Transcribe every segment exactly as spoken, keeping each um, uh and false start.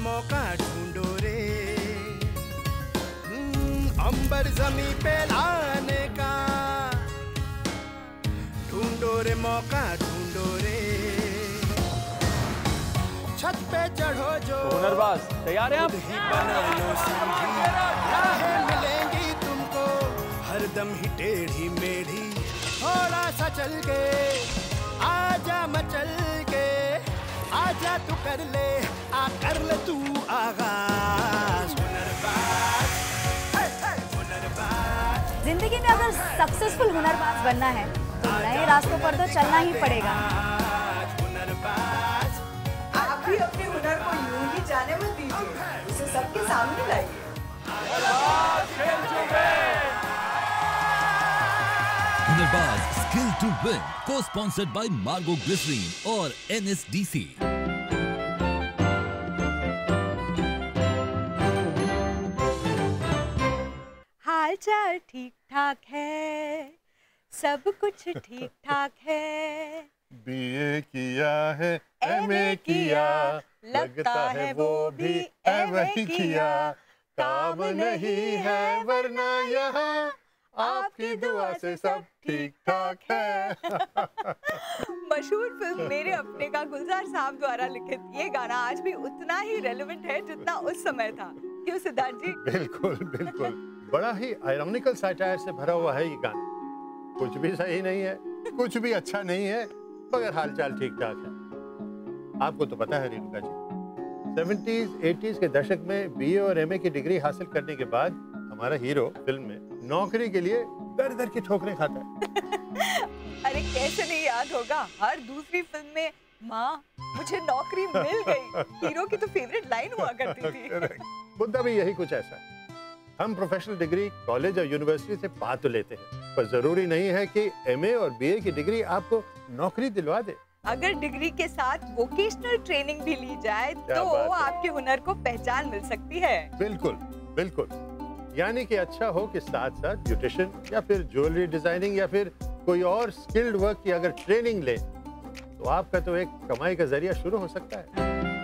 मौका ढूंढो रे, अंबर जमी पे लाने का, ढूंढो रे मौका ढूंढो रे, छत पे चढ़ो जो हुनरबाज तैयार हैं आप? राहें मिलेंगी तुमको हरदम ही टेढ़ी मेढ़ी, थोड़ा सा चल के आजा मचल के, आजा तू कर ले आ कर ले तू आगाज। हुनरबाज, हुनरबाज। जिंदगी में अगर सक्सेसफुल हुनरबाज बनना है तो नए रास्तों पर तो चलना ही पड़ेगा। आप भी अपने हुनर को यूं ही जाने मत दीजिए, उसे सबके सामने लाइए। हुनरबाज स्किल टू विन को स्पॉन्सर्ड बाय मार्गो ग्लिसरीन और एन एस डी सी। हाल चाल ठीक ठाक है, सब कुछ ठीक ठाक है, बीए किया है एमए किया, लगता है वो भी एमए किया, काम नहीं है वरना यहाँ आपकी दुआ से सब ठीक ठाक है। मशहूर फिल्म मेरे अपने का गुलजार साहब द्वारा लिखित ये गाना आज भी उतना ही रेलेवेंट है जितना उस समय था, क्यों सिद्धार्थ जी? बिल्कुल बिल्कुल, बड़ा ही आयरॉनिकल सैटायर से भरा हुआ है ये गाना। कुछ भी सही नहीं है, कुछ भी अच्छा नहीं है, मगर हालचाल ठीक ठाक है। आपको तो पता है रेणुका जी, सेवेंटीज एटीज के दशक में बीए और एमए की डिग्री हासिल करने के बाद हमारा हीरो फिल्म में नौकरी के लिए दर दर की ठोकरें खाता है। अरे कैसे नहीं याद होगा, हर दूसरी फिल्म में माँ मुझे नौकरी मिल गई, हीरो की तो फेवरेट लाइन हुआ करती थी। मुद्दा भी यही कुछ ऐसा है। हम प्रोफेशनल डिग्री कॉलेज और यूनिवर्सिटी से पा तो लेते हैं, पर जरूरी नहीं है कि एमए और बीए की डिग्री आपको नौकरी दिलवा दे। अगर डिग्री के साथ वोकेशनल ट्रेनिंग भी ली जाए तो आपके हुनर को पहचान मिल सकती है। बिल्कुल बिल्कुल, यानी कि अच्छा हो कि साथ साथ ब्यूटिशियन या फिर ज्वेलरी डिजाइनिंग या फिर कोई और स्किल्ड वर्क की अगर ट्रेनिंग ले तो आपका तो एक कमाई का जरिया शुरू हो सकता है।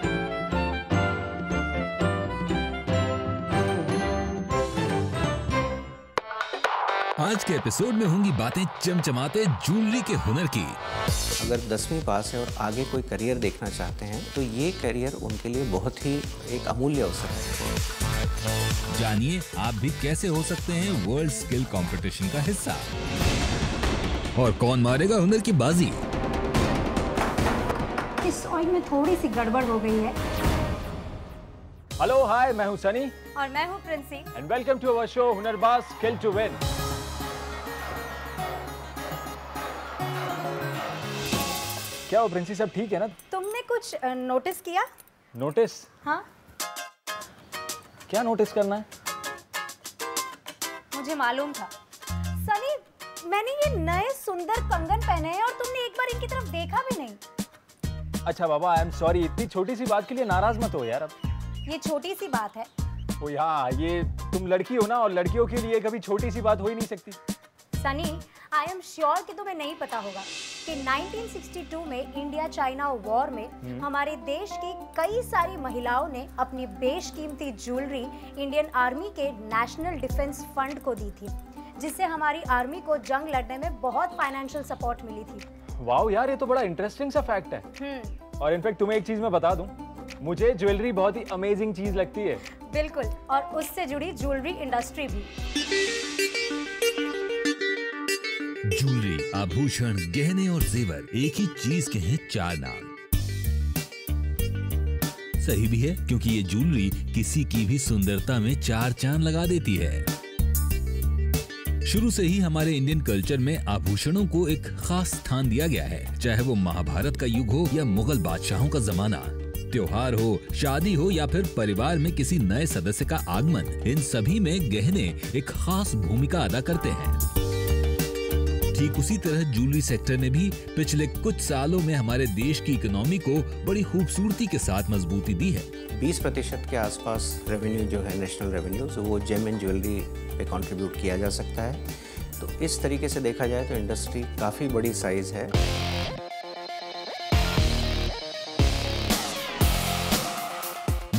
आज के एपिसोड में होंगी बातें चमचमाते ज्वेलरी के हुनर की। अगर दसवीं पास है और आगे कोई करियर देखना चाहते हैं तो ये करियर उनके लिए बहुत ही एक अमूल्य अवसर है। जानिए आप भी कैसे हो सकते हैं वर्ल्ड स्किल कंपटीशन का हिस्सा, और कौन मारेगा हुनर की बाजी। इस ऑयल में थोड़ी सी गड़बड़ हो गई है। हेलो हाय, मैं हूं सनी और मैं हूं Princy and welcome to our show Hunarbaaz skill to win. क्या हो प्रिंसी, सब ठीक है ना? तुमने कुछ नोटिस किया? नोटिस? हाँ, क्या नोटिस करना है? मुझे मालूम था सनी, मैंने ये नए सुंदर कंगन पहने हैं और तुमने एक बार इनकी तरफ देखा भी नहीं। अच्छा बाबा, आई एम सॉरी, इतनी छोटी सी बात के लिए नाराज मत हो यार। अब ये छोटी सी बात है। ओ यार, ये तुम लड़की हो ना, और लड़कियों के लिए कभी छोटी सी बात हो ही नहीं सकती। सनी, आई एम श्योर कि तुम्हें नहीं पता होगा कि नाइनटीन सिक्सटी टू में इंडिया चाइना वॉर में हमारे देश की कई सारी महिलाओं ने अपनी बेशकीमती ज्वेलरी इंडियन आर्मी के नेशनल डिफेंस फंड को दी थी, जिससे हमारी आर्मी को जंग लड़ने में बहुत फाइनेंशियल सपोर्ट मिली थी। वाओ यार, ये तो बड़ा इंटरेस्टिंग सा फैक्ट है। और इनफैक्ट तुम्हें एक चीज मैं बता दूं, मुझे ज्वेलरी बहुत ही अमेजिंग चीज लगती है। बिल्कुल, और उससे जुड़ी ज्वेलरी इंडस्ट्री भी। ज्वेलरी, आभूषण, गहने और जेवर एक ही चीज के हैं चार नाम। सही भी है, क्योंकि ये ज्वेलरी किसी की भी सुंदरता में चार चांद लगा देती है। शुरू से ही हमारे इंडियन कल्चर में आभूषणों को एक खास स्थान दिया गया है, चाहे वो महाभारत का युग हो या मुगल बादशाहों का जमाना। त्योहार हो, शादी हो या फिर परिवार में किसी नए सदस्य का आगमन, इन सभी में गहने एक खास भूमिका अदा करते हैं। ठीक उसी तरह ज्वेलरी सेक्टर ने भी पिछले कुछ सालों में हमारे देश की इकोनॉमी को बड़ी खूबसूरती के साथ मजबूती दी है। बीस प्रतिशत के आसपास रेवेन्यू जो है नेशनल रेवेन्यू, तो वो जेम एंड ज्वेलरी पे कंट्रीब्यूट किया जा सकता है। तो इस तरीके से देखा जाए तो इंडस्ट्री काफ़ी बड़ी साइज है।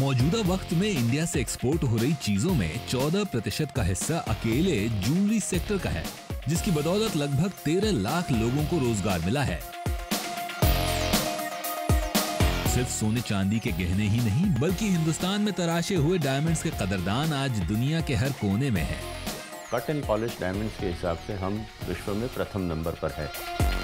मौजूदा वक्त में इंडिया से एक्सपोर्ट हो रही चीजों में चौदह प्रतिशत का हिस्सा अकेले ज्वेलरी सेक्टर का है, जिसकी बदौलत लगभग तेरह लाख लोगों को रोजगार मिला है। सिर्फ सोने चांदी के गहने ही नहीं, बल्कि हिंदुस्तान में तराशे हुए डायमंड्स के कदरदान आज दुनिया के हर कोने में हैं। कट एंड पॉलिश डायमंड्स के हिसाब से हम विश्व में प्रथम नंबर पर है।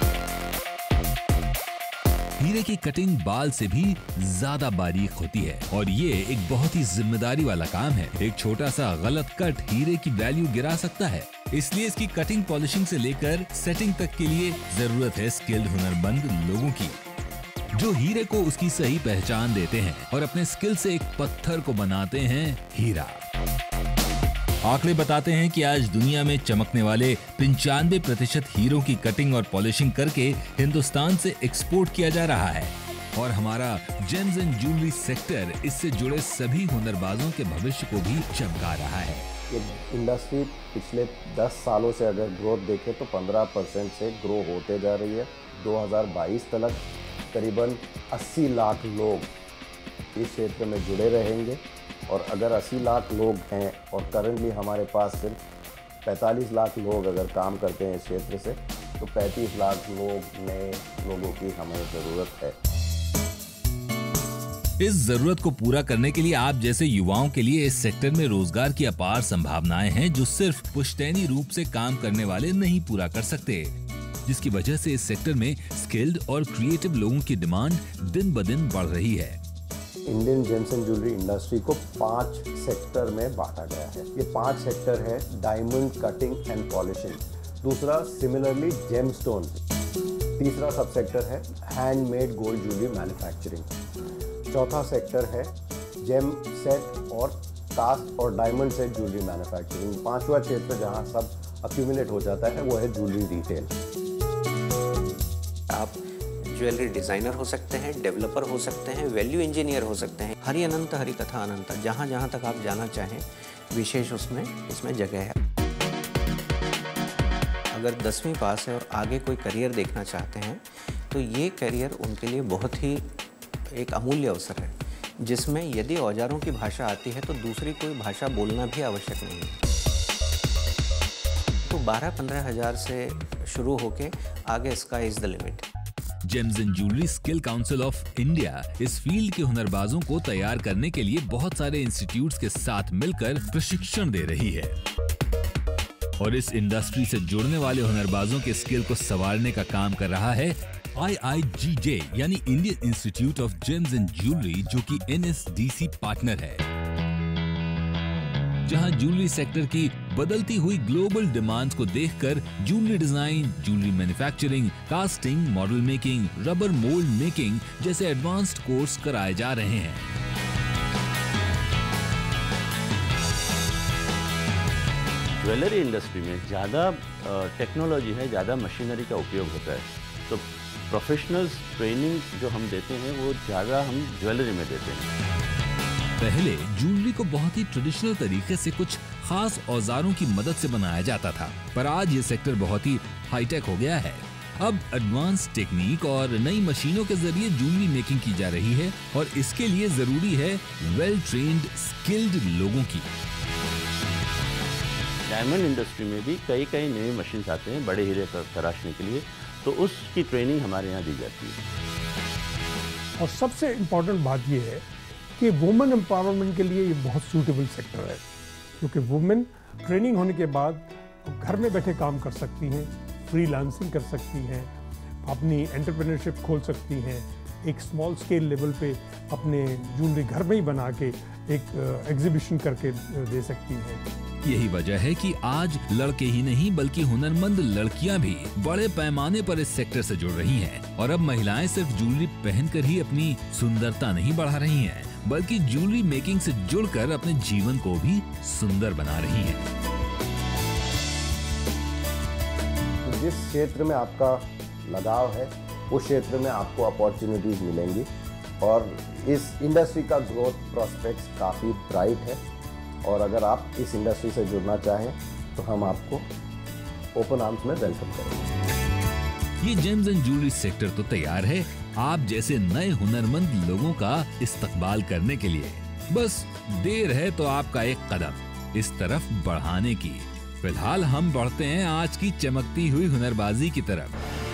हीरे की कटिंग बाल से भी ज्यादा बारीक होती है और ये एक बहुत ही जिम्मेदारी वाला काम है। एक छोटा सा गलत कट हीरे की वैल्यू गिरा सकता है, इसलिए इसकी कटिंग पॉलिशिंग से लेकर सेटिंग तक के लिए जरूरत है स्किल्ड हुनरमंद लोगों की, जो हीरे को उसकी सही पहचान देते हैं और अपने स्किल से एक पत्थर को बनाते हैं हीरा। आंकड़े बताते हैं कि आज दुनिया में चमकने वाले पंचानवे प्रतिशत हीरों की कटिंग और पॉलिशिंग करके हिंदुस्तान से एक्सपोर्ट किया जा रहा है और हमारा जेम्स एंड ज्वेलरी सेक्टर इससे जुड़े सभी हुनरबाजों के भविष्य को भी चमका रहा है। ये इंडस्ट्री पिछले दस सालों से अगर ग्रोथ देखें तो पंद्रह परसेंट से ग्रो होते जा रही है। दो हज़ार बाईस तक करीबन अस्सी लाख लोग इस क्षेत्र में जुड़े रहेंगे और अगर अस्सी लाख लोग हैं और करंटली हमारे पास सिर्फ पैंतालीस लाख लोग अगर काम करते हैं इस क्षेत्र से, तो पैंतीस लाख लोग नए लोगों की हमें ज़रूरत है। इस जरूरत को पूरा करने के लिए आप जैसे युवाओं के लिए इस सेक्टर में रोजगार की अपार संभावनाएं हैं, जो सिर्फ पुश्तैनी रूप से काम करने वाले नहीं पूरा कर सकते, जिसकी वजह से इस सेक्टर में स्किल्ड और क्रिएटिव लोगों की डिमांड दिन ब दिन बढ़ रही है। Indian gems and jewellery industry को पांच सेक्टर में बांटा गया है। ये पांच सेक्टर है: डायमंड कटिंग एंड पॉलिशिंग, दूसरा सिमिलरली जेमस्टोन, तीसरा सब सेक्टर है हैंडमेड गोल्ड ज्वेलरी मैन्युफैक्चरिंग, चौथा सेक्टर है जेम सेट और कास्ट और डायमंड सेट ज्वेलरी मैन्युफैक्चरिंग, पांचवा क्षेत्र जहां सब अक्यूमुलेट हो जाता है वो है ज्वेलरी रिटेल। आप ज्वेलरी डिज़ाइनर हो सकते हैं, डेवलपर हो सकते हैं, वैल्यू इंजीनियर हो सकते हैं। हरि अनंत हरि कथा अनंत, जहाँ जहाँ तक आप जाना चाहें विशेष उसमें इसमें जगह है। अगर दसवीं पास है और आगे कोई करियर देखना चाहते हैं तो ये करियर उनके लिए बहुत ही एक अमूल्य अवसर है, जिसमें यदि औजारों की भाषा आती है तो दूसरी कोई भाषा बोलना भी आवश्यक नहीं है। तो बारह पंद्रह हज़ार से शुरू होके आगे sky is the limit. Gems and jewellery skill council of India इस फील्ड के हुनरबाजों को तैयार करने के लिए बहुत सारे इंस्टीट्यूट्स के साथ मिलकर प्रशिक्षण दे रही है और इस इंडस्ट्री से जुड़ने वाले हुनरबाजों के स्किल को संवारने का काम कर रहा है आई आई जी जे यानी Indian institute of gems and jewellery, जो कि N S D C partner है, जहां ज्वेलरी सेक्टर की बदलती हुई ग्लोबल डिमांड्स को देखकर jewellery design, jewellery manufacturing, casting, model making, rubber mould making जैसे एडवांस्ड कोर्स कराए जा रहे हैं। ज्वेलरी इंडस्ट्री में ज़्यादा टेक्नोलॉजी है, ज़्यादा मशीनरी का उपयोग होता है, तो प्रोफेशनल्स ट्रेनिंग जो हम देते हैं वो ज़्यादा हम ज्वेलरी में देते हैं। पहले ज्वेलरी को बहुत ही ट्रेडिशनल तरीके से कुछ खास औजारों की मदद से बनाया जाता था, पर आज ये सेक्टर बहुत ही हाईटेक हो गया है। अब एडवांस टेक्निक और नई मशीनों के जरिए ज्वेलरी मेकिंग की जा रही है और इसके लिए जरूरी है वेल ट्रेन्ड स्किल्ड लोगों की। डायमंड इंडस्ट्री में भी कई कई नए मशीन आते हैं बड़े हीरे तराशने के लिए, तो उसकी ट्रेनिंग हमारे यहाँ दी जाती है। और सबसे इम्पोर्टेंट बात यह है कि वुमेन एम्पावरमेंट के लिए ये बहुत सूटेबल सेक्टर है, क्योंकि वुमेन ट्रेनिंग होने के बाद घर में बैठे काम कर सकती हैं, फ्रीलांसिंग कर सकती हैं, अपनी एंटरप्रेन्योरशिप खोल सकती हैं, एक स्मॉल स्केल लेवल पे अपने ज्वेलरी घर में ही बना के एक एग्जीबिशन करके दे सकती हैं। यही वजह है कि आज लड़के ही नहीं बल्कि हुनरमंद लड़कियां भी बड़े पैमाने पर इस सेक्टर से जुड़ रही हैं और अब महिलाएं सिर्फ ज्वेलरी पहनकर ही अपनी सुंदरता नहीं बढ़ा रही हैं, बल्कि ज्वेलरी मेकिंग से जुड़कर अपने जीवन को भी सुंदर बना रही हैं। जिस क्षेत्र में आपका लगाव है उस क्षेत्र में आपको अपॉर्चुनिटीज मिलेंगी और इस इंडस्ट्री का ग्रोथ प्रोस्पेक्ट्स काफ़ी ब्राइट है और अगर आप इस इंडस्ट्री से जुड़ना चाहें तो हम आपको ओपन आर्म्स में वेलकम करेंगे। ये जेम्स एंड ज्वेलरी सेक्टर तो तैयार है आप जैसे नए हुनरमंद लोगों का इस्तकबाल करने के लिए। बस देर है तो आपका एक कदम इस तरफ बढ़ाने की। फिलहाल हम बढ़ते हैं आज की चमकती हुई हुनरबाजी की तरफ।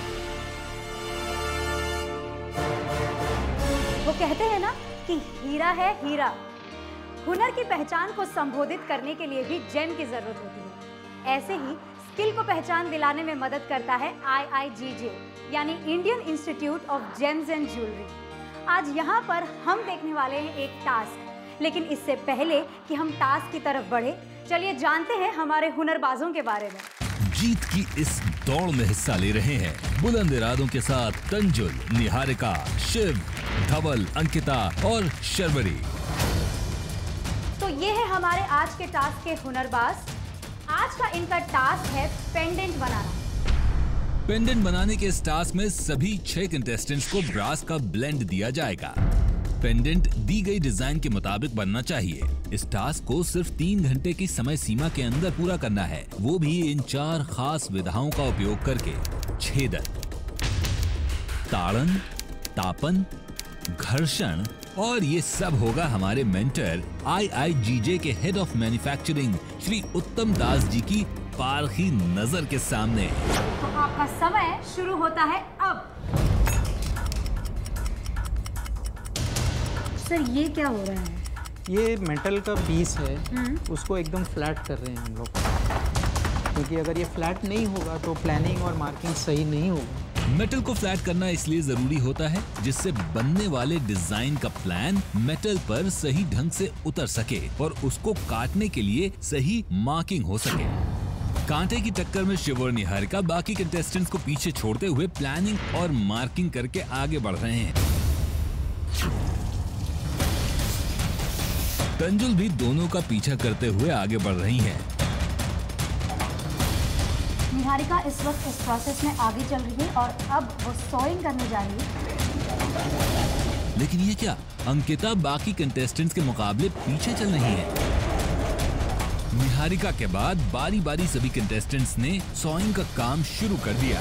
वो कहते हैं ना कि हीरा है हीरा। हुनर की पहचान को संबोधित करने के लिए भी जेम की जरूरत होती है। ऐसे ही स्किल को पहचान दिलाने में मदद करता है आई आई जी जे यानी Indian institute of gems and jewellery. आज यहाँ पर हम देखने वाले हैं एक टास्क, लेकिन इससे पहले कि हम टास्क की तरफ बढ़े, चलिए जानते हैं हमारे हुनरबाजों के बारे में। जीत की इस दौड़ में हिस्सा ले रहे हैं बुलंद इरादों के साथ तंजुल, निहारिका, शिव, धवल, अंकिता और शर्वरी। तो ये है हमारे आज के टास्क के हुनरबाज। आज का इनका टास्क है पेंडेंट बनाना। पेंडेंट बनाने के इस टास्क में सभी छह कंटेस्टेंट्स को ब्रास का ब्लेंड दिया जाएगा। पेंडेंट दी गई डिजाइन के मुताबिक बनना चाहिए। इस टास्क को सिर्फ तीन घंटे की समय सीमा के अंदर पूरा करना है, वो भी इन चार खास विधाओं का उपयोग करके। छेदन, ताड़न, तापन, घर्षण और ये सब होगा हमारे मेंटर आई आई जी जे के हेड ऑफ मैन्युफैक्चरिंग श्री उत्तम दास जी की पारखी नजर के सामने। तो आपका समय शुरू होता है अब। सर ये क्या हो रहा है? ये मेटल का पीस है, उसको एकदम फ्लैट कर रहे हैं हम लोग, क्योंकि अगर ये फ्लैट नहीं होगा तो प्लानिंग और मार्किंग सही नहीं होगा। मेटल को फ्लैट करना इसलिए जरूरी होता है जिससे बनने वाले डिजाइन का प्लान मेटल पर सही ढंग से उतर सके और उसको काटने के लिए सही मार्किंग हो सके। कांटे की टक्कर में शिव और निहारिका बाकी कंटेस्टेंट्स को पीछे छोड़ते हुए प्लानिंग और मार्किंग करके आगे बढ़ रहे हैं। तंजुल भी दोनों का पीछा करते हुए आगे बढ़ रही हैं। निहारिका इस वक्त इस प्रोसेस में आगे चल रही है और अब वो सोइंग करने जा रही है। लेकिन ये क्या, अंकिता बाकी कंटेस्टेंट्स के मुकाबले पीछे चल रही है। निहारिका के बाद बारी बारी सभी कंटेस्टेंट्स ने सोइंग का काम शुरू कर दिया।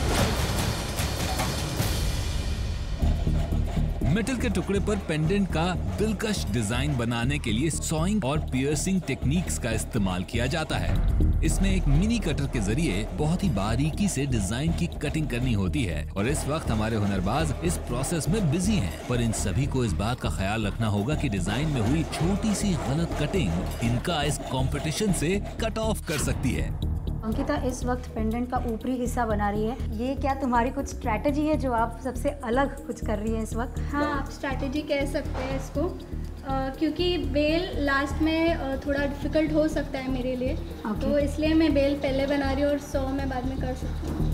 मेटल के टुकड़े पर पेंडेंट का दिलकश डिजाइन बनाने के लिए सॉइंग और पियर्सिंग टेक्निक्स का इस्तेमाल किया जाता है। इसमें एक मिनी कटर के जरिए बहुत ही बारीकी से डिजाइन की कटिंग करनी होती है और इस वक्त हमारे हुनरबाज इस प्रोसेस में बिजी हैं। पर इन सभी को इस बात का ख्याल रखना होगा कि डिजाइन में हुई छोटी सी गलत कटिंग इनका इस कंपटीशन से कट ऑफ कर सकती है। अंकिता इस वक्त पेंडेंट का ऊपरी हिस्सा बना रही है। ये क्या तुम्हारी कुछ स्ट्रैटेजी है जो आप सबसे अलग कुछ कर रही है इस वक्त? हाँ, आप स्ट्रैटेजी कह सकते हैं इसको, आ, क्योंकि बेल लास्ट में आ, थोड़ा डिफिकल्ट हो सकता है मेरे लिए। okay. तो इसलिए मैं बेल पहले बना रही हूँ और सौ मैं बाद में कर सकती हूँ।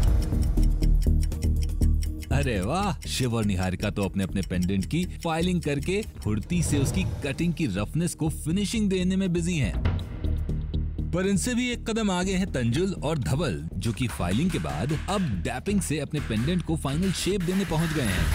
अरे वाह, शिव और निहारिका तो अपने अपने पेंडेंट की फाइलिंग करके फुर्ती से उसकी कटिंग की रफनेस को फिनिशिंग देने में बिजी हैं। पर इनसे भी एक कदम आगे हैं तंजुल और धवल, जो कि फाइलिंग के बाद अब डैपिंग से अपने पेंडेंट को फाइनल शेप देने पहुंच गए हैं।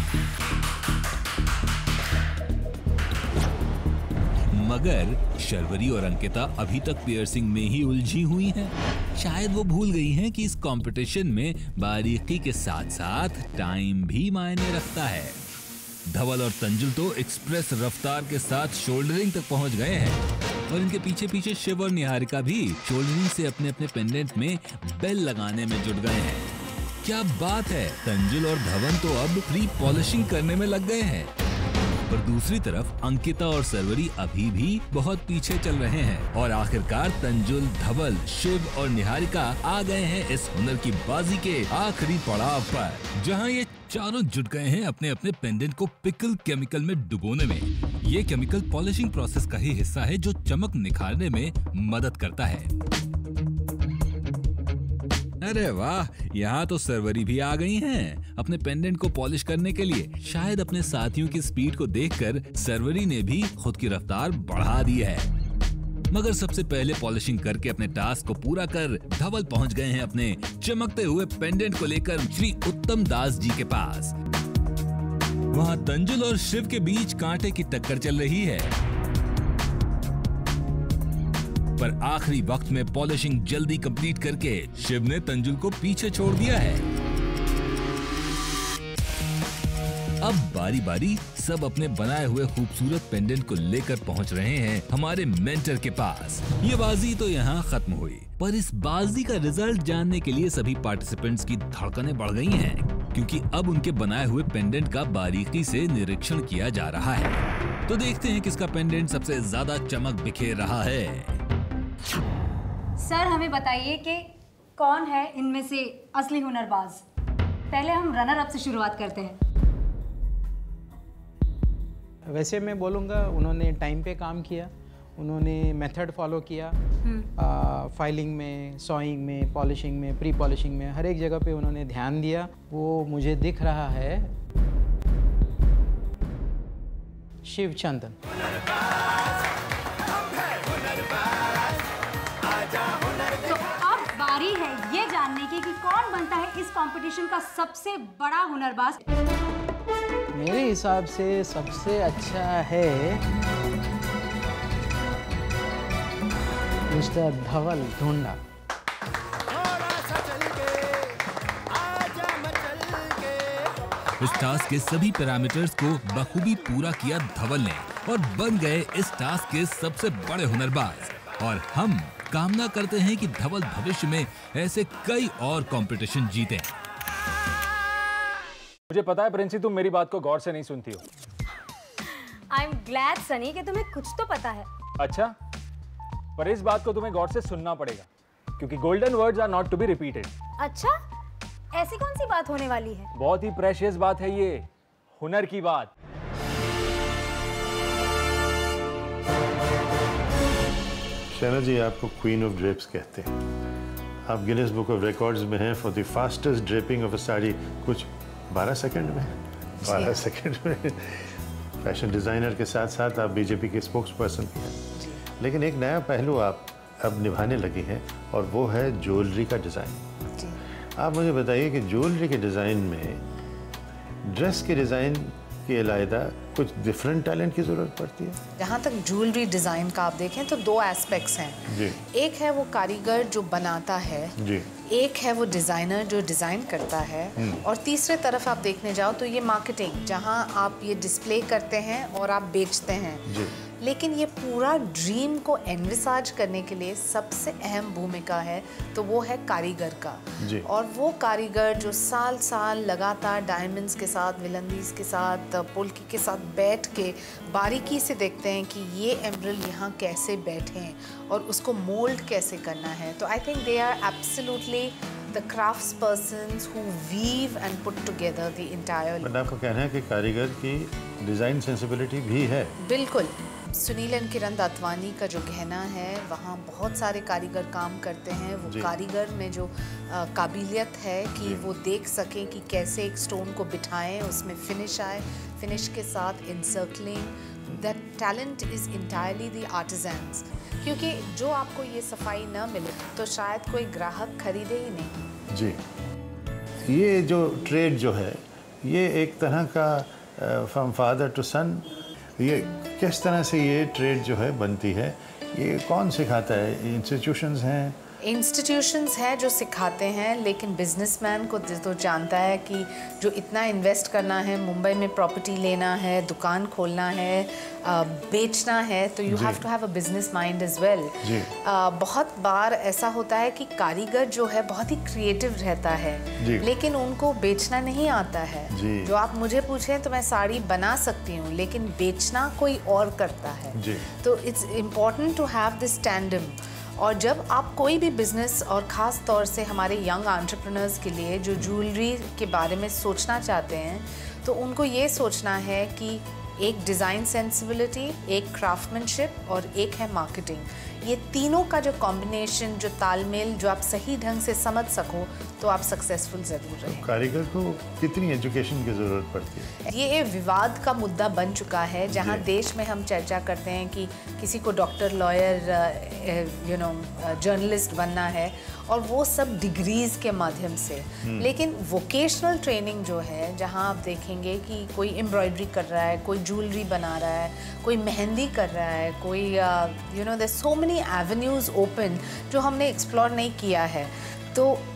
मगर शर्वरी और अंकिता अभी तक पियर्सिंग में ही उलझी हुई हैं। शायद वो भूल गई हैं कि इस कंपटीशन में बारीकी के साथ साथ टाइम भी मायने रखता है। धवल और तंजुल तो एक्सप्रेस रफ्तार के साथ शोल्डरिंग तक पहुंच गए हैं और इनके पीछे पीछे शिव और निहारिका भी शोल्डरिंग से अपने अपने पेंडेंट में बेल लगाने में जुट गए हैं। क्या बात है, तंजुल और धवन तो अब प्री पॉलिशिंग करने में लग गए हैं। पर दूसरी तरफ अंकिता और सर्वरी अभी भी बहुत पीछे चल रहे हैं और आखिरकार तंजुल, धवल, शिव और निहारिका आ गए हैं इस हुनर की बाजी के आखिरी पड़ाव पर, जहां ये चारों जुट गए हैं अपने अपने पेंडेंट को पिकल केमिकल में डुबोने में। ये केमिकल पॉलिशिंग प्रोसेस का ही हिस्सा है जो चमक निखारने में मदद करता है। अरे वाह, यहाँ तो सर्वरी भी आ गई हैं अपने पेंडेंट को पॉलिश करने के लिए। शायद अपने साथियों की स्पीड को देखकर सर्वरी ने भी खुद की रफ्तार बढ़ा दी है। मगर सबसे पहले पॉलिशिंग करके अपने टास्क को पूरा कर धवल पहुंच गए हैं अपने चमकते हुए पेंडेंट को लेकर श्री उत्तम दास जी के पास। वहाँ तंजुल और शिव के बीच कांटे की टक्कर चल रही है, पर आखिरी वक्त में पॉलिशिंग जल्दी कंप्लीट करके शिव ने तंजुल को पीछे छोड़ दिया है। अब बारी बारी सब अपने बनाए हुए खूबसूरत पेंडेंट को लेकर पहुंच रहे हैं हमारे मेंटर के पास। ये बाजी तो यहाँ खत्म हुई, पर इस बाजी का रिजल्ट जानने के लिए सभी पार्टिसिपेंट्स की धड़कनें बढ़ गई हैं, क्योंकि अब उनके बनाए हुए पेंडेंट का बारीकी से निरीक्षण किया जा रहा है। तो देखते हैं किसका पेंडेंट सबसे ज्यादा चमक बिखेर रहा है। सर हमें बताइए कि कौन है इनमें से असली हुनरबाज। पहले हम रनर अप से शुरुआत करते हैं। वैसे मैं बोलूँगा उन्होंने टाइम पे काम किया, उन्होंने मेथड फॉलो किया, आ, फाइलिंग में, सॉइंग में, पॉलिशिंग में, प्री पॉलिशिंग में, हर एक जगह पे उन्होंने ध्यान दिया। वो मुझे दिख रहा है शिव चंदन। तो अब बारी है ये जानने की कि कौन बनता है इस कंपटीशन का सबसे बड़ा हुनरबाज। मेरे हिसाब से सबसे अच्छा है मिस्टर धवल ढोंडा। इस टास्क के सभी पैरामीटर्स को बखूबी पूरा किया धवल ने और बन गए इस टास्क के सबसे बड़े हुनरबाज। और हम कामना करते हैं कि धवल भविष्य में ऐसे कई और कंपटीशन जीते। मुझे पता है प्रिंसी, तुम मेरी बात को गौर से नहीं सुनती हो। आई एम ग्लैड सनी कि तुम्हें कुछ तो पता है। अच्छा, पर इस बात को तुम्हें गौर से सुनना पड़ेगा, क्योंकि golden words are not to be repeated. अच्छा, ऐसी कौन सी बात होने वाली है? बहुत ही प्रेशियस बात है ये, हुनर की बात। शैना जी, आपको क्वीन ऑफ ड्रेप्स कहते हैं। आप गिनेस बुक ऑफ रिकॉर्ड्स में हैं for the fastest draping of a sari, कुछ बारह सेकंड में। बारह सेकंड में। फैशन डिज़ाइनर के साथ साथ आप बीजेपी के स्पोक्स पर्सन भी हैं। लेकिन एक नया पहलू आप अब निभाने लगी हैं, और वो है ज्वेलरी का डिज़ाइन। आप मुझे बताइए कि ज्वेलरी के डिज़ाइन में ड्रेस के डिज़ाइन के अलावा कुछ डिफरेंट टैलेंट की ज़रूरत पड़ती है? जहाँ तक ज्वेलरी डिज़ाइन का आप देखें तो दो एस्पेक्ट्स हैं जी। एक है वो कारीगर जो बनाता है जी। एक है वो डिज़ाइनर जो डिज़ाइन करता है, और तीसरे तरफ आप देखने जाओ तो ये मार्केटिंग, जहाँ आप ये डिस्प्ले करते हैं और आप बेचते हैं जी। लेकिन ये पूरा ड्रीम को एनविसाज करने के लिए सबसे अहम भूमिका है तो वो है कारीगर का जी। और वो कारीगर जो साल साल लगातार डायमंड्स के साथ, विलंदीज के साथ, पोल्की के साथ बैठ के बारीकी से देखते हैं कि ये एमरल्ड यहाँ कैसे बैठे हैं और उसको मोल्ड कैसे करना है। तो I think they are absolutely the crafts persons who weave and put together the entire. मतलब आपका कहना है कि कारीगर की डिज़ाइन सेंसिबिलिटी भी है? बिल्कुल। सुनील एंड किरण दातवानी का जो गहना है वहाँ बहुत सारे कारीगर काम करते हैं। वो कारीगर में जो आ, काबिलियत है कि वो देख सकें कि कैसे एक स्टोन को बिठाएं, उसमें फिनिश आए, फिनिश के साथ encircling, that talent is entirely the artisans. क्योंकि जो आपको ये सफाई न मिले तो शायद कोई ग्राहक खरीदे ही नहीं जी। ये जो ट्रेड जो है ये एक तरह का फ्रॉम फादर टू सन, ये किस तरह से ये ट्रेड जो है बनती है, ये कौन सिखाता है? इंस्टीट्यूशंस हैं? इंस्टीट्यूशंस हैं जो सिखाते हैं, लेकिन बिजनेसमैन को तो जानता है कि जो इतना इन्वेस्ट करना है, मुंबई में प्रॉपर्टी लेना है, दुकान खोलना है, आ, बेचना है, तो you have to have a business mind as well. बहुत बार ऐसा होता है कि कारीगर जो है बहुत ही क्रिएटिव रहता है, लेकिन उनको बेचना नहीं आता है। जो आप मुझे पूछें तो मैं साड़ी बना सकती हूँ, लेकिन बेचना कोई और करता है। तो it's important to have this tandem. और जब आप कोई भी बिज़नेस, और ख़ास तौर से हमारे यंग एंटरप्रेन्योर्स के लिए जो ज्वेलरी के बारे में सोचना चाहते हैं, तो उनको ये सोचना है कि एक डिज़ाइन सेंसिबिलिटी, एक क्राफ्टमैनशिप और एक है मार्केटिंग। ये तीनों का जो कॉम्बिनेशन, जो तालमेल, जो आप सही ढंग से समझ सको तो आप सक्सेसफुल ज़रूर रहें। तो कारीगर को कितनी एजुकेशन की ज़रूरत पड़ती है? ये विवाद का मुद्दा बन चुका है, जहाँ देश में हम चर्चा करते हैं कि किसी को doctor, lawyer, you know journalist बनना है, और वो सब डिग्रीज़ के माध्यम से। लेकिन वोकेशनल ट्रेनिंग जो है, जहाँ आप देखेंगे कि कोई एम्ब्रॉयडरी कर रहा है, कोई ज्वेलरी बना रहा है, कोई मेहंदी कर रहा है, कोई you know there so many avenues open जो हमने एक्सप्लोर नहीं किया है। तो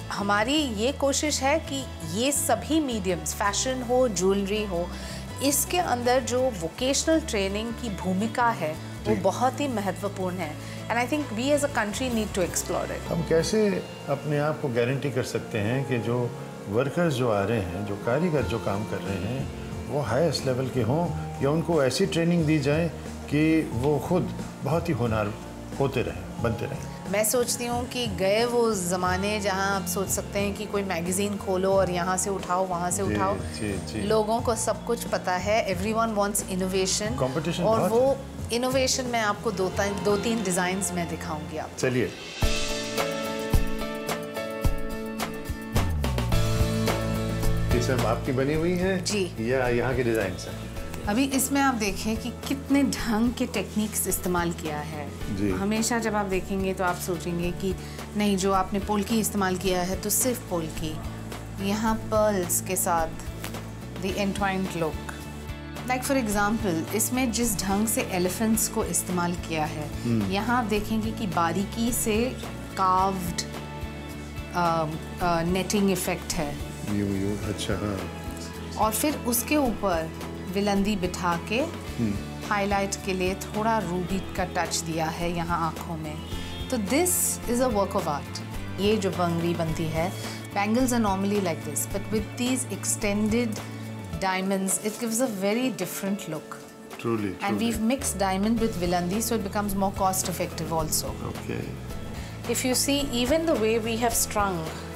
हमारी ये कोशिश है कि ये सभी मीडियम्स, फैशन हो, ज्वेलरी हो, इसके अंदर जो वोकेशनल ट्रेनिंग की भूमिका है वो बहुत ही महत्वपूर्ण है। And I think we as a country need to explore it. हम कैसे अपने आप को गारंटी कर सकते हैं कि जो वर्कर्स जो आ रहे हैं, जो कारीगर जो काम कर रहे हैं, वो हाईएस्ट लेवल के हों, या उनको ऐसी ट्रेनिंग दी जाए कि वो खुद बहुत ही होनहार होते रहें, बनते रहें? मैं सोचती हूँ कि गए वो ज़माने जहाँ आप सोच सकते हैं कि कोई मैगज़ीन खोलो और यहाँ से उठाओ, वहाँ से उठाओ। जी, जी। लोगों को सब कुछ पता है, एवरीवन वांट्स इनोवेशन, कंपटीशन और बहुत वो इनोवेशन मैं आपको दो दो तीन डिज़ाइंस में दिखाऊंगी आप। चलिए। ये सब आपकी बनी हुई है जी, या यहाँ के डिज़ाइन हैं? अभी इसमें आप देखें कि कितने ढंग के टेक्निक्स इस्तेमाल किया है। जी। हमेशा जब आप देखेंगे तो आप सोचेंगे कि नहीं, जो आपने पोल्की इस्तेमाल किया है तो सिर्फ पोल्की। यहाँ पर्ल्स के साथ the entwined look, like for example इसमें जिस ढंग से एलिफेंट्स को इस्तेमाल किया है, यहाँ आप देखेंगे कि बारीकी से कार्व्ड नेटिंग इफेक्ट है। यू यू अच्छा, हाँ। और फिर उसके ऊपर विलंदी बिठा के हाईलाइट के लिए थोड़ा रूबी का टच दिया है यहाँ आँखों में। तो this is a work of art. ये जो बंगड़ी बनती है, bangles are normally like this, but with these extended diamonds, it gives a very different look. Truly, and truly. we've mixed diamond with vilandi, so it becomes more cost effective also. Okay. If you see, even the way we have strung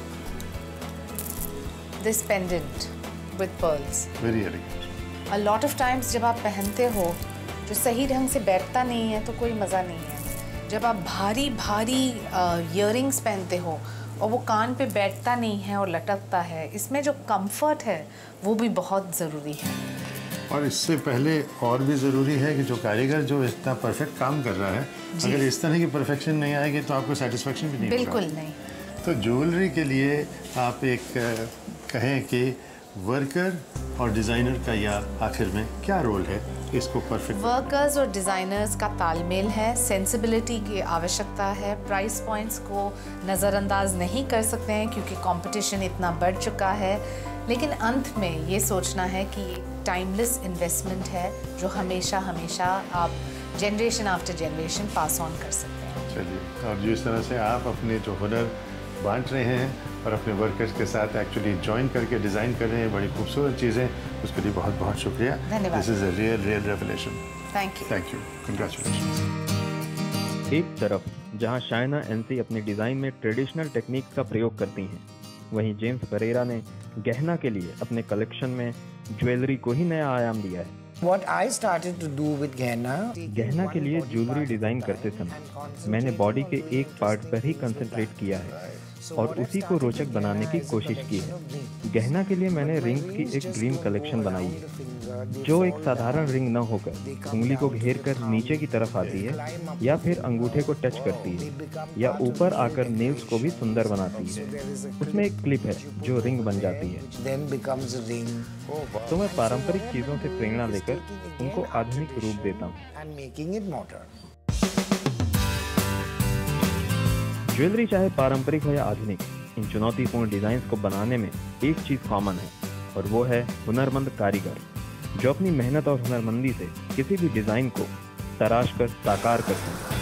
this pendant with pearls, very elegant. a lot of times जब आप पहनते हो जो सही ढंग से बैठता नहीं है तो कोई मज़ा नहीं है। जब आप भारी भारी इयरिंग्स uh, पहनते हो और वो कान पे बैठता नहीं है और लटकता है, इसमें जो कंफर्ट है वो भी बहुत ज़रूरी है। और इससे पहले और भी ज़रूरी है कि जो कारीगर जो इतना परफेक्ट काम कर रहा है, अगर इस तरह की परफेक्शन नहीं आएगी तो आपको सेटिस्फेक्शन भी नहीं होगा। बिल्कुल नहीं। तो ज्वेलरी के लिए आप एक कहें कि वर्कर और डिज़ाइनर का या आखिर में क्या रोल है इसको परफेक्ट? वर्कर्स और डिज़ाइनर्स का तालमेल है, सेंसिबिलिटी की आवश्यकता है, प्राइस पॉइंट्स को नज़रअंदाज नहीं कर सकते हैं क्योंकि कंपटीशन इतना बढ़ चुका है, लेकिन अंत में ये सोचना है कि ये टाइमलेस इन्वेस्टमेंट है जो हमेशा हमेशा आप generation after generation pass on कर सकते हैं। चलिए, और जिस तरह से आप अपने जो हुनर बांट रहे हैं और अपने वर्कर्स के साथ एक्चुअली ज्वाइन करके डिज़ाइन कर रहे हैं बड़ी खूबसूरत चीज़ें, उसके लिए बहुत बहुत शुक्रिया। धन्यवाद। This is a real real revelation. Thank you. Thank you, congratulations. एक तरफ जहां शाइना एनसी अपनी डिज़ाइन में ट्रेडिशनल टेक्निक्स का प्रयोग करती हैं, वहीं जेम्स फरेरा ने गहना के लिए अपने कलेक्शन में ज्वेलरी को ही नया आयाम दिया है। What I started to do with गहना गहना के लिए ज्वेलरी डिज़ाइन करते समय मैंने बॉडी के एक पार्ट पर ही कंसंट्रेट किया है और उसी को रोचक बनाने की कोशिश की है। गहना के लिए मैंने रिंग्स की एक ड्रीम कलेक्शन बनाई है जो एक साधारण रिंग न होकर उंगली को घेर कर नीचे की तरफ आती है या फिर अंगूठे को टच करती है या ऊपर आकर नेल्स को भी सुंदर बनाती है। उसमें एक क्लिप है जो रिंग बन जाती है। तो मैं पारंपरिक चीज़ों से प्रेरणा लेकर उनको आधुनिक रूप देता हूँ। ज्वेलरी चाहे पारंपरिक हो या आधुनिक, इन चुनौतीपूर्ण डिजाइन को बनाने में एक चीज कॉमन है और वो है हुनरमंद कारीगर जो अपनी मेहनत और हुनरमंदी से किसी भी डिजाइन को तराश कर साकार करते हैं।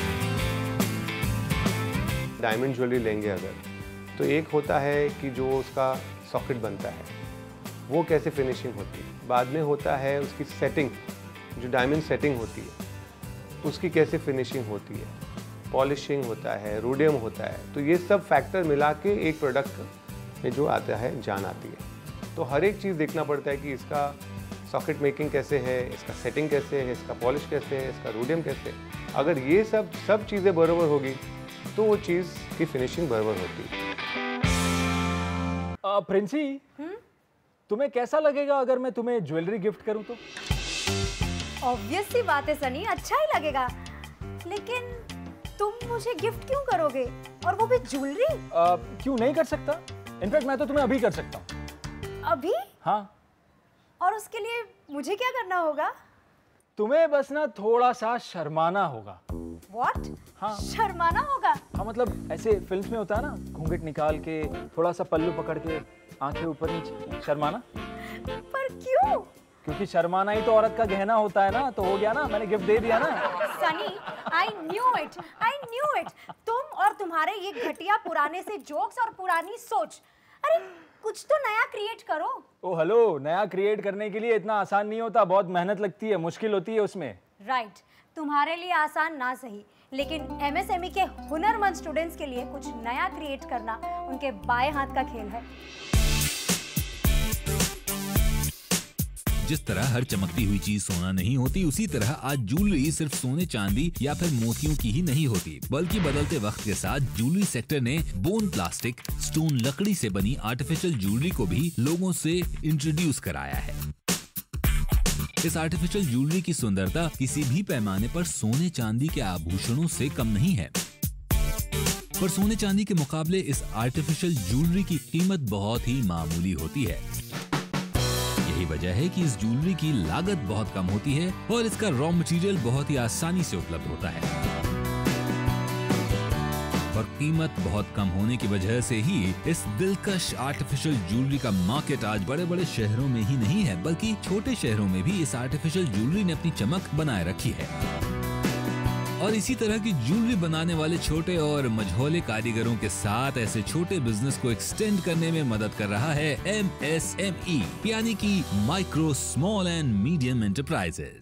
डायमंड ज्वेलरी लेंगे अगर, तो एक होता है कि जो उसका सॉकेट बनता है वो कैसे फिनिशिंग होती है, बाद में होता है उसकी सेटिंग, जो डायमंड सेटिंग होती है उसकी कैसे फिनिशिंग होती है, पॉलिशिंग होता है, रोडियम होता है। तो ये सब फैक्टर मिला के एक प्रोडक्ट में जो आता है जान आती है। तो हर एक चीज़ देखना पड़ता है कि इसका सॉकेट मेकिंग कैसे है, इसका सेटिंग कैसे है, इसका पॉलिश कैसे है, इसका रोडियम कैसे है। अगर ये सब सब चीज़ें बराबर होगी तो वो चीज़ की फिनिशिंग बराबर होती है। प्रिंसी, तुम्हें कैसा लगेगा अगर मैं तुम्हें ज्वेलरी गिफ्ट करूं? तो ऑब्वियस सी बात है सनी, अच्छा ही लगेगा, लेकिन तुम मुझे गिफ्ट क्यों करोगे, और वो भी ज्वेलरी? क्यों नहीं कर सकता? इनफैक्ट मैं तो तुम्हें अभी कर सकता हूँ। अभी? हाँ। और उसके लिए मुझे क्या करना होगा? तुम्हें बस ना थोड़ा सा शर्माना होगा। व्हाट? हाँ। शर्माना होगा? हाँ मतलब ऐसे फिल्म्स में होता है ना, घूंघट निकाल के थोड़ा सा पल्लू पकड़ के आंखें ऊपर नीचे, शर्माना। पर क्यों? क्योंकि शर्माना ही तो औरत का गहना होता है ना, तो हो गया ना, मैंने गिफ्ट दे दिया ना। Sunny, I knew it, I knew it. तुम और तुम्हारे ये घटिया पुराने से जोक्स और पुरानी सोच, अरे कुछ तो नया क्रिएट करो। ओ हेलो, नया क्रिएट करने के लिए इतना आसान नहीं होता, बहुत मेहनत लगती है, मुश्किल होती है उसमें। Right right. तुम्हारे लिए आसान ना सही, लेकिन एमएसएमई के हुनरमंद स्टूडेंट्स के लिए कुछ नया क्रिएट करना उनके बाएं हाथ का खेल है। जिस तरह हर चमकती हुई चीज सोना नहीं होती, उसी तरह आज ज्वेलरी सिर्फ सोने चांदी या फिर मोतियों की ही नहीं होती, बल्कि बदलते वक्त के साथ ज्वेलरी सेक्टर ने बोन प्लास्टिक, स्टोन लकड़ी से बनी आर्टिफिशियल ज्वेलरी को भी लोगों से इंट्रोड्यूस कराया है। इस आर्टिफिशियल ज्वेलरी की सुंदरता किसी भी पैमाने पर सोने चांदी के आभूषणों से कम नहीं है, पर सोने चांदी के मुकाबले इस आर्टिफिशियल ज्वेलरी की कीमत बहुत ही मामूली होती है। यही वजह है कि इस ज्वेलरी की लागत बहुत कम होती है और इसका रॉ मटेरियल बहुत ही आसानी से उपलब्ध होता है, और कीमत बहुत कम होने की वजह से ही इस दिलकश आर्टिफिशियल ज्वेलरी का मार्केट आज बड़े बड़े शहरों में ही नहीं है, बल्कि छोटे शहरों में भी इस आर्टिफिशियल ज्वेलरी ने अपनी चमक बनाए रखी है। और इसी तरह की ज्वेलरी बनाने वाले छोटे और मझोले कारीगरों के साथ ऐसे छोटे बिजनेस को एक्सटेंड करने में मदद कर रहा है एम एस एम ई, यानी कि micro small and medium enterprises.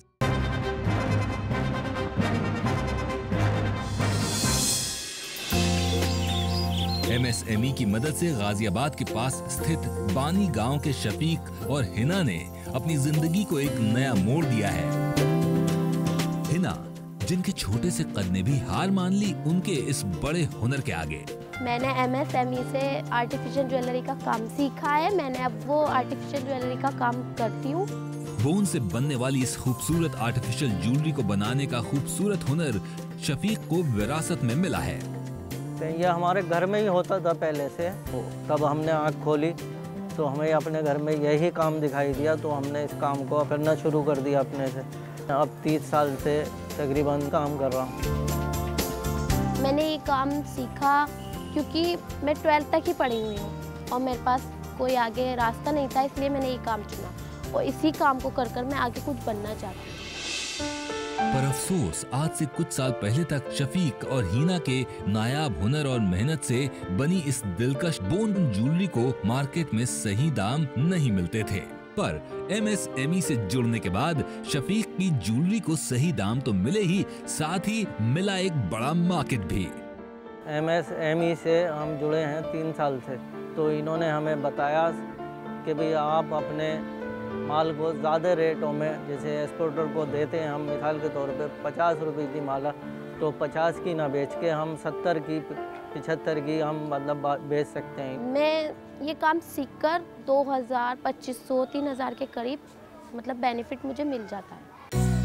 M S M E की मदद से गाजियाबाद के पास स्थित बानी गांव के शफीक और हिना ने अपनी जिंदगी को एक नया मोड़ दिया है। हिना, जिनके छोटे से कद ने भी हार मान ली उनके इस बड़े हुनर के आगे। मैंने एम एस एम ई से आर्टिफिशियल ज्वेलरी का काम सीखा है, मैंने अब वो आर्टिफिशियल ज्वेलरी का काम करती हूँ। बोन से बनने वाली इस खूबसूरत आर्टिफिशियल ज्वेलरी को बनाने का खूबसूरत हुनर शफीक को विरासत में मिला है। ये हमारे घर में ही होता था पहले से, तब हमने आँख खोली तो हमें अपने घर में यही काम दिखाई दिया, तो हमने इस काम को करना शुरू कर दिया अपने से। अब तीस साल से तकरीबन काम कर रहा हूँ। मैंने ये काम सीखा क्योंकि मैं ट्वेल्थ तक ही पढ़ी हुई हूँ और मेरे पास कोई आगे रास्ता नहीं था, इसलिए मैंने ये काम चुना और इसी काम को कर कर मैं आगे कुछ बनना चाहती हूँ। पर अफसोस, आज से कुछ साल पहले तक शफीक और हीना के नायाब हुनर और मेहनत से बनी इस दिलकश बोन ज्वेलरी को मार्केट में सही दाम नहीं मिलते थे, पर एम एस एम ई से जुड़ने के बाद शफीक की ज्वेलरी को सही दाम तो मिले ही, साथ ही मिला एक बड़ा मार्केट भी। एम एस एम ई से हम जुड़े हैं तीन साल से, तो इन्होंने हमें बताया कि भाई आप अपने माल को ज़्यादा रेटों में, जैसे एक्सपोर्टर को देते हैं हम मिसाल के तौर पे पचास रुपए की माला, तो पचास की ना बेच के हम सत्तर की पिछहत्तर की हम मतलब बेच सकते हैं। मैं ये काम सीखकर दो हज़ार पच्चीस सौ तीन हज़ार के करीब मतलब बेनिफिट मुझे मिल जाता है।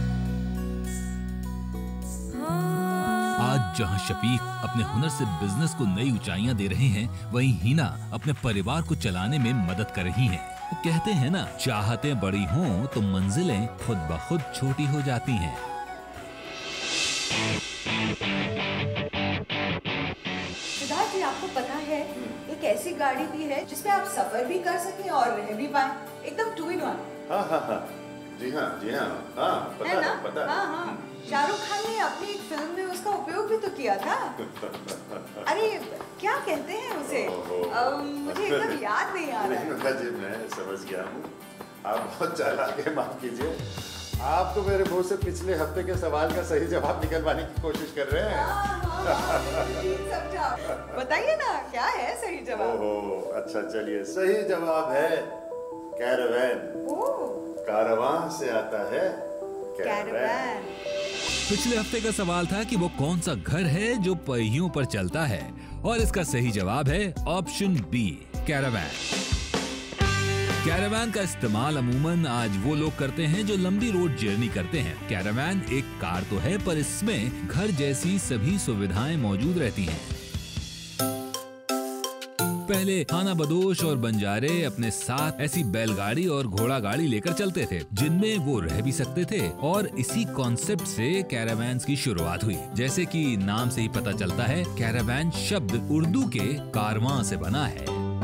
आज जहां शफीक अपने हुनर से बिजनेस को नई ऊंचाइयां दे रहे हैं, वहीं हीना अपने परिवार को चलाने में मदद कर रही हैं। तो कहते हैं ना, चाहतें बड़ी हों तो मंजिलें खुद ब खुद छोटी हो जाती हैं। सिद्धार्थ जी, आपको पता है एक ऐसी गाड़ी भी है जिसमें आप सफर भी कर सकें और रह भी पाए, एकदम टू इन वन। हाँ हाँ हाँ, जी हाँ जी हाँ हाँ, पता है ना? पता। हाँ हाँ, शाहरुख खान ने अपनी एक फिल्म में उसका उपयोग भी तो किया था। अरे क्या कहते हैं उसे, आ, मुझे एकदम याद नहीं आ रहा है। जी मैं समझ गया हूँ, आप बहुत चालाक हैं, माफ कीजिए। आप तो मेरे मुंह से पिछले हफ्ते के सवाल का सही जवाब निकलवाने की कोशिश कर रहे हैं। बताइए ना, क्या है सही जवाब? ओहो, अच्छा चलिए, सही जवाब है कैरावैन। कारवां से आता है कैरावैन। पिछले हफ्ते का सवाल था कि वो कौन सा घर है जो पहियों पर चलता है, और इसका सही जवाब है ऑप्शन बी, कैरावैन। कैरावैन का इस्तेमाल अमूमन आज वो लोग करते हैं जो लंबी रोड जर्नी करते हैं। कैरावैन एक कार तो है, पर इसमें घर जैसी सभी सुविधाएं मौजूद रहती हैं। पहले खाना बदोश और बंजारे अपने साथ ऐसी बैलगाड़ी और घोड़ा गाड़ी लेकर चलते थे जिनमें वो रह भी सकते थे, और इसी कॉन्सेप्ट से कैरावैन्स की शुरुआत हुई। जैसे कि नाम से ही पता चलता है, कैरावैन शब्द उर्दू के कारवां से बना है।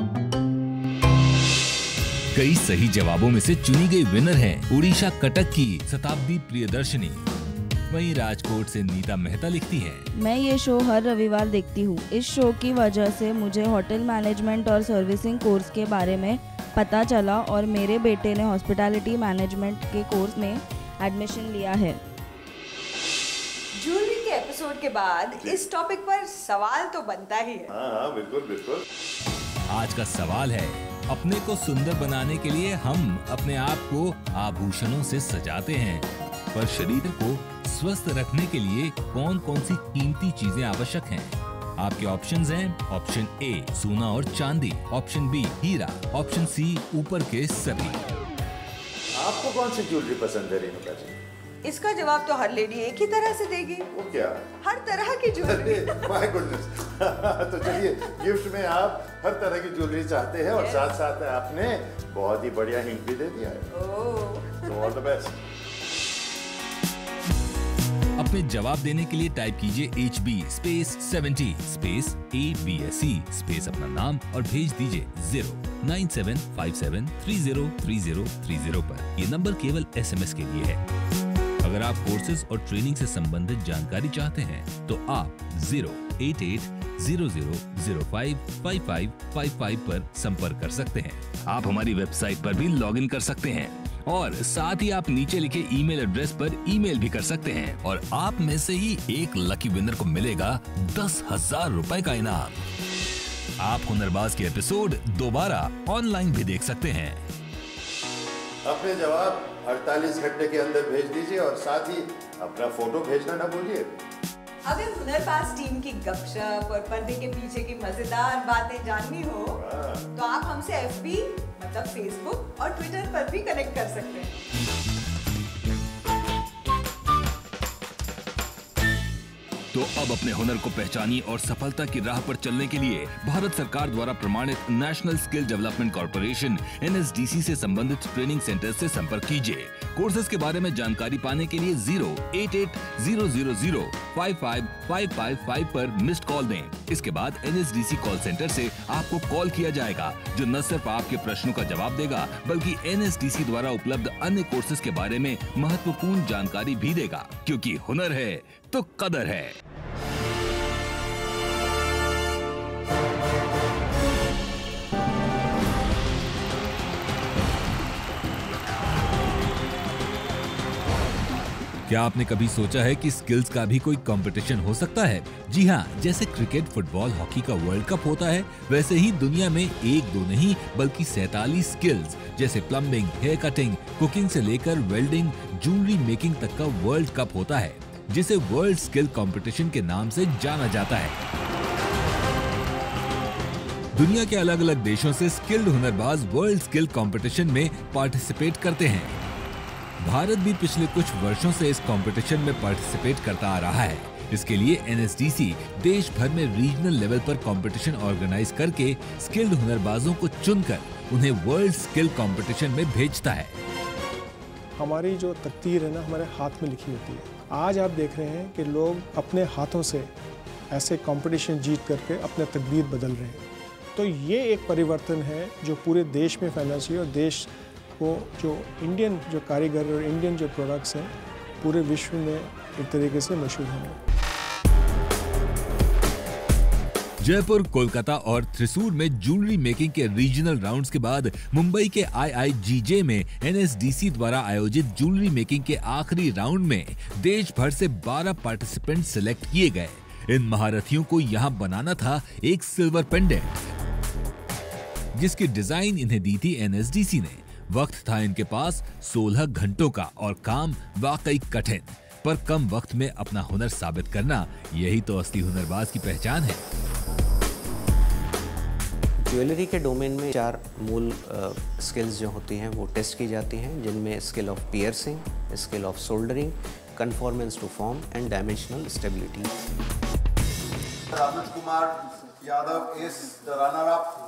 कई सही जवाबों में से चुनी गई विनर हैं उड़ीसा कटक की शताब्दी प्रियदर्शनी। वहीं राजकोट से नीता मेहता लिखती हैं, मैं ये शो हर रविवार देखती हूँ। इस शो की वजह से मुझे होटल मैनेजमेंट और सर्विसिंग कोर्स के बारे में पता चला और मेरे बेटे ने हॉस्पिटैलिटी मैनेजमेंट के कोर्स में एडमिशन लिया है। ज्वेलरी के एपिसोड के बाद इस टॉपिक पर सवाल तो बनता ही है। हाँ हाँ बिल्कुल बिल्कुल। आज का सवाल है, अपने को सुंदर बनाने के लिए हम अपने आप को आभूषणों से सजाते हैं, पर शरीर को स्वस्थ रखने के लिए कौन कौन सी कीमती चीजें आवश्यक हैं? आपके ऑप्शंस हैं, ऑप्शन ए सोना और चांदी, ऑप्शन बी हीरा, ऑप्शन सी ऊपर के सभी। आपको कौन सी ज्वेलरी पसंद है रेणुका जी? इसका जवाब तो हर लेडी एक ही तरह से देगी। वो क्या? हर तरह की ज्वेलरी। My goodness. तो चलिए, गिफ्ट में आप हर तरह की ज्वेलरी चाहते हैं और साथ साथ आपने बहुत ही बढ़िया हिंट भी दे दिया है। तो ऑल द बेस्ट। अपने जवाब देने के लिए टाइप कीजिए H B space seventy space A B S C space अपना नाम और भेज दीजिए zero nine seven five seven three zero three zero three zero पर। ये नंबर केवल एस एम एस के लिए है। अगर आप कोर्सेज और ट्रेनिंग से संबंधित जानकारी चाहते हैं तो आप zero eight eight zero zero zero five five five five five पर संपर्क कर सकते हैं। आप हमारी वेबसाइट पर भी लॉगिन कर सकते हैं और साथ ही आप नीचे लिखे ईमेल एड्रेस पर ईमेल भी कर सकते हैं और आप में से ही एक लकी विनर को मिलेगा दस हजार रुपए का इनाम। आप हुनरबाज के एपिसोड दोबारा ऑनलाइन भी देख सकते हैं। अपने जवाब अड़तालीस घंटे के अंदर भेज दीजिए और साथ ही अपना फोटो भेजना ना भूलिए। अगर हुनरबाज टीम की गपशप और पर्दे के पीछे की मजेदार बातें जाननी हो तो आप हमसे एफ बी मतलब फेसबुक और ट्विटर पर भी कनेक्ट कर सकते हैं। तो अब अपने हुनर को पहचानिए और सफलता की राह पर चलने के लिए भारत सरकार द्वारा प्रमाणित national skill development corporation N S D C से संबंधित ट्रेनिंग सेंटर से संपर्क कीजिए। कोर्सेज के बारे में जानकारी पाने के लिए zero eight eight zero zero zero five five five five five पर मिस्ड कॉल दें। इसके बाद N S D C call centre से आपको कॉल किया जाएगा, जो न सिर्फ आपके प्रश्नों का जवाब देगा बल्कि एन एस डी सी द्वारा उपलब्ध अन्य कोर्सेज के बारे में महत्वपूर्ण जानकारी भी देगा, क्योंकि हुनर है तो कदर है। क्या आपने कभी सोचा है कि स्किल्स का भी कोई कंपटीशन हो सकता है? जी हाँ, जैसे क्रिकेट, फुटबॉल, हॉकी का वर्ल्ड कप होता है, वैसे ही दुनिया में एक दो नहीं बल्कि सैतालीस स्किल्स जैसे प्लम्बिंग, हेयर कटिंग, कुकिंग से लेकर वेल्डिंग, ज्वेलरी मेकिंग तक का वर्ल्ड कप होता है, जिसे वर्ल्ड स्किल कंपटीशन के नाम से जाना जाता है। दुनिया के अलग अलग देशों से स्किल्ड हुनरबाज वर्ल्ड स्किल कंपटीशन में पार्टिसिपेट करते हैं। भारत भी पिछले कुछ वर्षों से इस कंपटीशन में पार्टिसिपेट करता आ रहा है। इसके लिए एन एस डी सी देश भर में रीजनल लेवल पर कंपटीशन ऑर्गेनाइज करके स्किल्ड हुनरबाजों को चुनकर उन्हें वर्ल्ड स्किल कंपटीशन में भेजता है। हमारी जो तकदीर है ना, हमारे हाथ में लिखी होती है। आज आप देख रहे हैं कि लोग अपने हाथों से ऐसे कंपटीशन जीत करके अपने तकदीर बदल रहे हैं। तो ये एक परिवर्तन है जो पूरे देश में फैलना चाहिए और देश को जो इंडियन जो कारीगर और इंडियन जो प्रोडक्ट्स हैं पूरे विश्व में एक तरीके से मशहूर होंगे। जयपुर, कोलकाता और थ्रिसूर में ज्वेलरी मेकिंग के रीजनल राउंड्स के बाद मुंबई के आई आई जी जे में एन एस डी सी द्वारा आयोजित ज्वेलरी मेकिंग के आखिरी राउंड में देश भर से बारह पार्टिसिपेंट सिलेक्ट किए गए। इन महारथियों को यहाँ बनाना था एक सिल्वर पेंडेंट, जिसकी डिजाइन इन्हें दी थी एन एस डी सी ने। वक्त था इनके पास सोलह घंटों का और काम वाकई कठिन, पर कम वक्त में अपना हुनर साबित करना, यही तो असली हुनरबाज की पहचान है। ज्वेलरी के डोमेन में चार मूल स्किल्स जो होती हैं वो टेस्ट की जाती हैं, जिनमें skill of piercing, skill of soldering, conformance to form and dimensional stability. Amit Kumar Yadav is the runner up.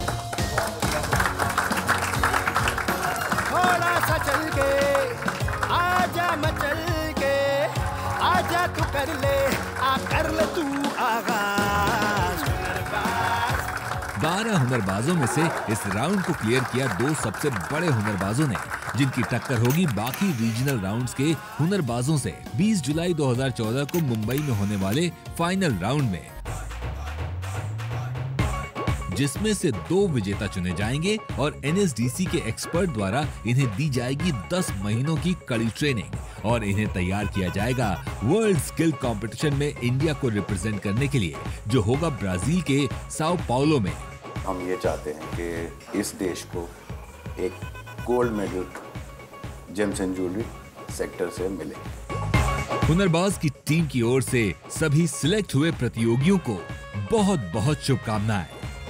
थोड़ा सा चल के आजा मचल के आजा तू कर ले आ कर ले तू आगाज। बारह हुनरबाजों में से इस राउंड को क्लियर किया दो सबसे बड़े हुनरबाजों ने, जिनकी टक्कर होगी बाकी रीजनल राउंड्स के हुनरबाजों से बीस जुलाई दो हज़ार चौदह को मुंबई में होने वाले फाइनल राउंड में, जिसमें से दो विजेता चुने जाएंगे और एन एस डी सी के एक्सपर्ट द्वारा इन्हें दी जाएगी दस महीनों की कड़ी ट्रेनिंग और इन्हें तैयार किया जाएगा वर्ल्ड स्किल कंपटीशन में इंडिया को रिप्रेजेंट करने के लिए, जो होगा ब्राजील के साओ पाउलो में। हम ये चाहते हैं कि इस देश को एक gold medal gems and jewellery sector से मिले। हुनरबाज की टीम की ओर से सभी सिलेक्ट हुए प्रतियोगियों को बहुत बहुत शुभकामनाएं।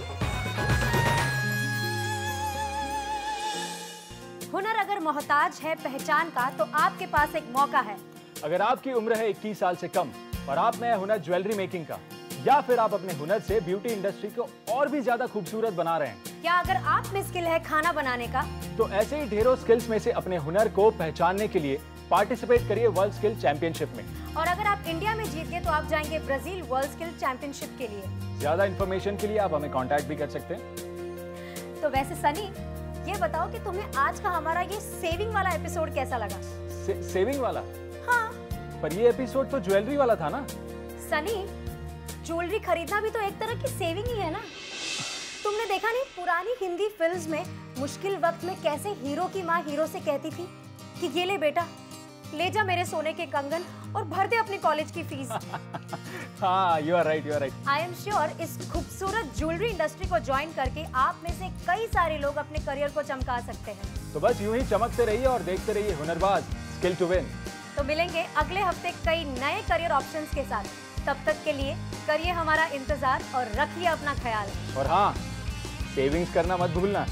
हुनर अगर मोहताज है पहचान का तो आपके पास एक मौका है। अगर आपकी उम्र है इक्कीस साल से कम और आप में है हुनर ज्वेलरी मेकिंग का, या फिर आप अपने हुनर से ब्यूटी इंडस्ट्री को और भी ज्यादा खूबसूरत बना रहे हैं, क्या अगर आप में स्किल है खाना बनाने का, तो ऐसे ही ढेरों स्किल्स में से अपने हुनर को पहचानने के लिए पार्टिसिपेट करिए वर्ल्ड स्किल चैंपियनशिप में। और अगर आप इंडिया में जीत गए तो आप जाएंगे ब्राजील वर्ल्ड स्किल चैंपियनशिप के लिए। ज्यादा इन्फॉर्मेशन के लिए आप हमें कांटेक्ट भी कर सकते हैं। तो वैसे सनी, ये बताओ कि तुम्हें आज का हमारा ये सेविंग वाला एपिसोड कैसा लगा? से, सेविंग वाला? हाँ। पर ये एपिसोड तो ज्वेलरी वाला था ना? सनी, ज्वेलरी खरीदना भी तो एक तरह की सेविंग ही है ना। तुमने देखा नहीं पुरानी हिंदी फिल्म्स में मुश्किल वक्त में कैसे हीरो की माँ हीरो से कहती थी कि ये ले बेटा, ले जा मेरे सोने के कंगन और भर दे अपनी कॉलेज की फीस। हाँ, you are right, you are right. I am sure इस खूबसूरत ज्वेलरी इंडस्ट्री को ज्वाइन करके आप में से कई सारे लोग अपने करियर को चमका सकते हैं। तो बस यूं ही चमकते रहिए और देखते रहिए हुनरबाज स्किल टू विन। तो मिलेंगे अगले हफ्ते कई नए करियर ऑप्शंस के साथ। तब तक के लिए करिए हमारा इंतजार और रखिए अपना ख्याल। और हाँ, सेविंग्स करना मत भूलना।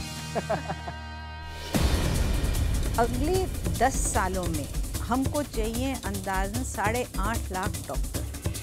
अगले दस सालों में हमको चाहिए अंदाजन साढ़े आठ लाख डॉक्टर।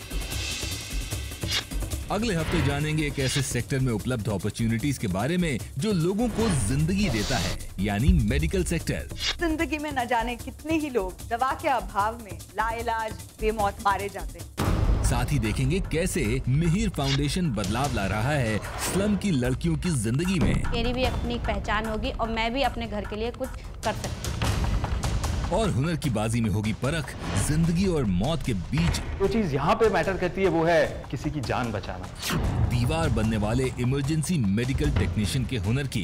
अगले हफ्ते जानेंगे एक ऐसे सेक्टर में उपलब्ध अपॉर्चुनिटीज के बारे में जो लोगों को जिंदगी देता है, यानी मेडिकल सेक्टर। जिंदगी में न जाने कितने ही लोग दवा के अभाव में लाइलाज बेमौत मारे जाते हैं। साथ ही देखेंगे कैसे मिहिर फाउंडेशन बदलाव ला रहा है स्लम की लड़कियों की जिंदगी में। मेरी भी अपनी पहचान होगी और मैं भी अपने घर के लिए कुछ कर सकती हूँ। और हुनर की बाजी में होगी परख जिंदगी और मौत के बीच। जो चीज यहाँ पे मैटर करती है वो है किसी की जान बचाना। दीवार बनने वाले इमरजेंसी मेडिकल टेक्नीशियन के हुनर की।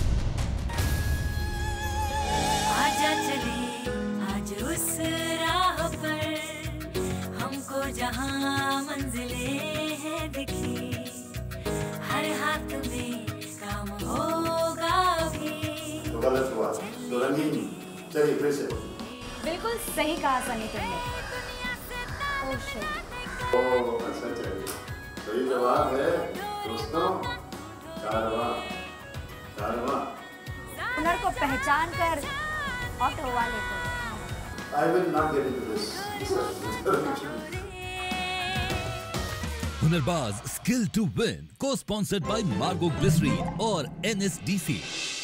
आजा चले आज उस राह पर, हमको जहाँ मंजिले हैं दिखी, हर हाथ में काम होगा भी। तो गलत हुआ तो रंगीन चलिए फिर से। बिल्कुल सही कहा सनी तुमने। Oh shit. ओह अच्छा चलिए, सही जवाब है दोस्तों। कारवां कारवां। हुनर को पहचान कर ऑटो वाले को। I will not get into this discussion. हुनरबाज स्किल टू विन को स्पॉन्सर्ड बाय मार्गो ग्लिसरीन और एन एस डी सी।